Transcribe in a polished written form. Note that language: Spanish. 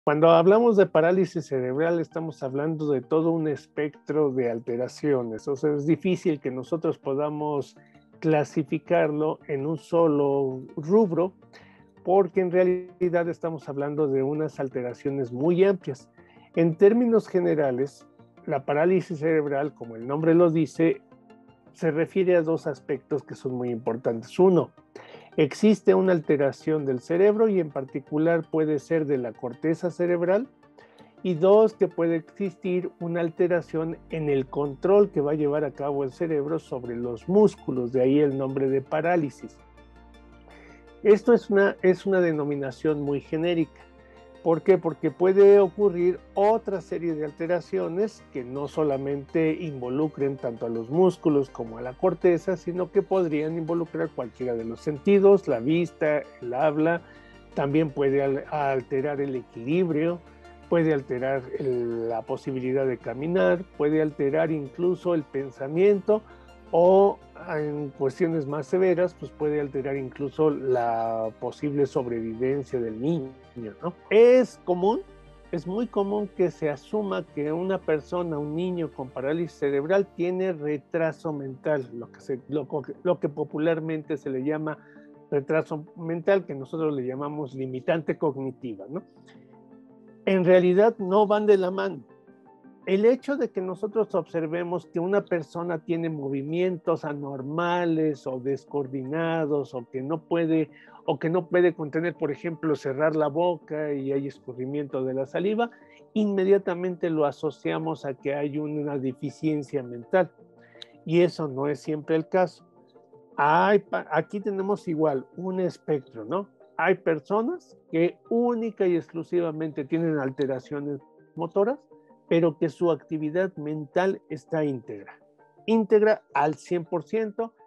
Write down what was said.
Cuando hablamos de parálisis cerebral, estamos hablando de todo un espectro de alteraciones. O sea, es difícil que nosotros podamos clasificarlo en un solo rubro, porque en realidad estamos hablando de unas alteraciones muy amplias. En términos generales, la parálisis cerebral, como el nombre lo dice, se refiere a dos aspectos que son muy importantes. Uno, existe una alteración del cerebro y en particular puede ser de la corteza cerebral. Y dos, que puede existir una alteración en el control que va a llevar a cabo el cerebro sobre los músculos, de ahí el nombre de parálisis. Esto es una denominación muy genérica. ¿Por qué? Porque puede ocurrir otra serie de alteraciones que no solamente involucren tanto a los músculos como a la corteza, sino que podrían involucrar cualquiera de los sentidos, la vista, el habla, también puede alterar el equilibrio, puede alterar la posibilidad de caminar, puede alterar incluso el pensamiento o en cuestiones más severas, pues puede alterar incluso la posible sobrevivencia del niño, ¿no? Es muy común que se asuma que una persona, un niño con parálisis cerebral tiene retraso mental, lo que popularmente se le llama retraso mental, que nosotros le llamamos limitante cognitiva, ¿no? En realidad no van de la mano. El hecho de que nosotros observemos que una persona tiene movimientos anormales o descoordinados o que no puede contener, por ejemplo, cerrar la boca y hay escurrimiento de la saliva, inmediatamente lo asociamos a que hay una deficiencia mental. Y eso no es siempre el caso. Aquí tenemos igual un espectro, ¿no? Hay personas que única y exclusivamente tienen alteraciones motoras, pero que su actividad mental está íntegra al 100%,